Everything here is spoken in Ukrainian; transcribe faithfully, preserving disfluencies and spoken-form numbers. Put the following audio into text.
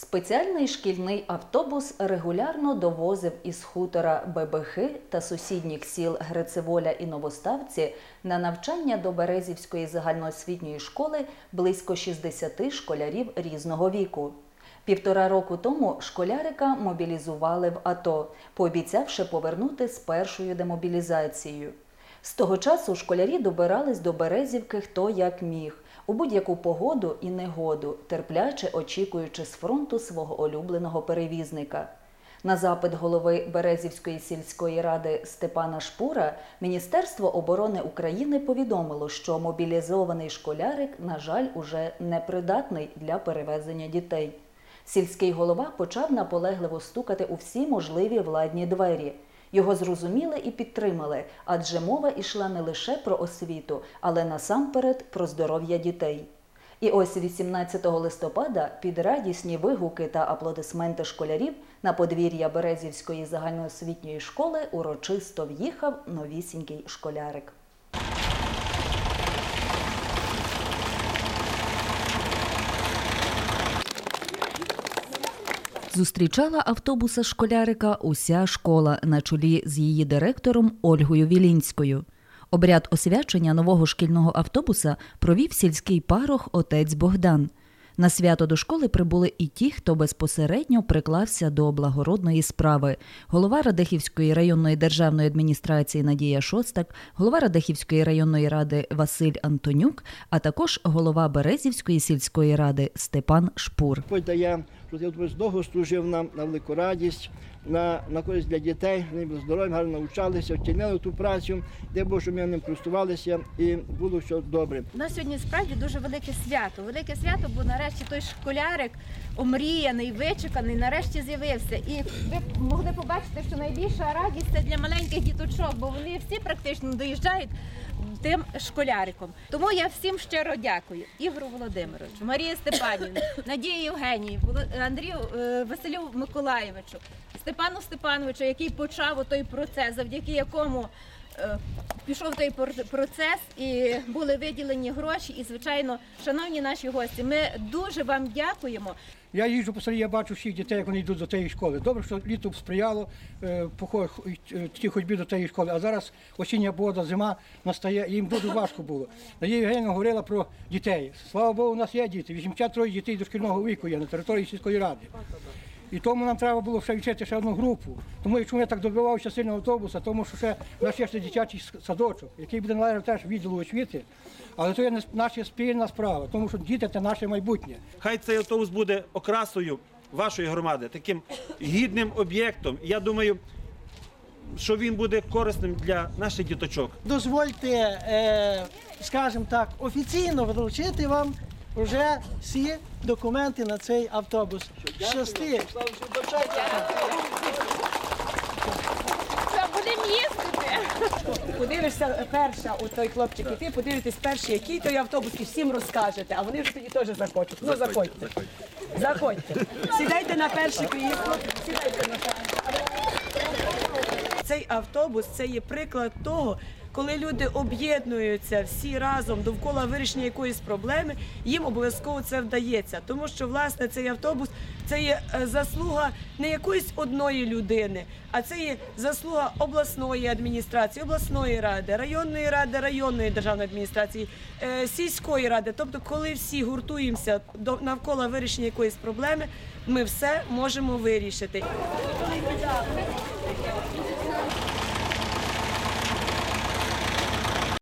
Спеціальний шкільний автобус регулярно довозив із хутора Бебехи та сусідніх сіл Грицеволя і Новоставці на навчання до Березівської загальноосвітньої школи близько шістдесят школярів різного віку. Півтора року тому школярика мобілізували в АТО, пообіцявши повернути з першою демобілізацією. З того часу школярі добирались до Березівки хто як міг, у будь-яку погоду і негоду, терпляче очікуючи з фронту свого улюбленого перевізника. На запит голови Березівської сільської ради Степана Шпура Міністерство оборони України повідомило, що мобілізований школярик, на жаль, уже непридатний для перевезення дітей. Сільський голова почав наполегливо стукати у всі можливі владні двері. Його зрозуміли і підтримали, адже мова йшла не лише про освіту, але насамперед про здоров'я дітей. І ось вісімнадцятого листопада під радісні вигуки та аплодисменти школярів на подвір'я Березівської загальноосвітньої школи урочисто в'їхав новісінький школярик. Зустрічала автобуса школярика уся школа на чолі з її директором Ольгою Вілінською. Обряд освячення нового шкільного автобуса провів сільський парох отець Богдан. На свято до школи прибули і ті, хто безпосередньо приклався до благородної справи. Голова Радехівської районної державної адміністрації Надія Шостак, голова Радехівської районної ради Василь Антонюк, а також голова Березівської сільської ради Степан Шпур. Господь дає, що цей автобус довго служив нам на велику радість, на, на користь для дітей, вони були здорові, гарно навчалися, вчинили ту працю, де Боже, ми ним користувалися і було все добре. У нас сьогодні справді дуже велике свято. Велике свято, бо нарешті той школярик, омріяний, вичеканий, нарешті з'явився. І ви могли побачити, що найбільша радість – це для маленьких діточок, бо вони всі практично доїжджають тим школяриком. Тому я всім щиро дякую. Ігору Володимировичу, Марії Степанівні, Надії Євгенії, Андрію Василю Миколаєвичу, Степану Степановичу, який почав той процес, завдяки якому е, пішов той процес і були виділені гроші. І, звичайно, шановні наші гості, ми дуже вам дякуємо. Я їжджу по селі, я бачу всіх дітей, як вони йдуть до тієї школи. Добре, що літо сприяло е, ті ходьбі до тієї школи, а зараз осіння погода, зима настає, їм дуже важко було. Надія Євгенівна говорила про дітей. Слава Богу, у нас є діти, вісімдесят три дітей дошкільного віку є на території сільської ради. І тому нам треба було ще вчити ще одну групу. Тому, якщо я так добивався сильного автобуса, тому що ще в нас є ще дитячий садочок, який буде належати теж відділу освіти. Але це є наша спільна справа, тому що діти – це наше майбутнє. Хай цей автобус буде окрасою вашої громади, таким гідним об'єктом. Я думаю, що він буде корисним для наших діточок. Дозвольте, е, скажімо так, офіційно вручити вам вже всі документи на цей автобус. Щасти! Будемо їздити! Подивишся перша у той хлопчик, і ти подивитесь перший, який той автобус, і всім розкажете, а вони ж тоді теж захочуть. Ну, заходьте. Заходьте. Сідайте на перше крісло. Сідайте на перше. Цей автобус – це є приклад того, коли люди об'єднуються всі разом довкола вирішення якоїсь проблеми, їм обов'язково це вдається. Тому що, власне, цей автобус – це є заслуга не якоїсь одної людини, а це є заслуга обласної адміністрації, обласної ради, районної ради, районної державної адміністрації, сільської ради. Тобто, коли всі гуртуємося навколо вирішення якоїсь проблеми, ми все можемо вирішити.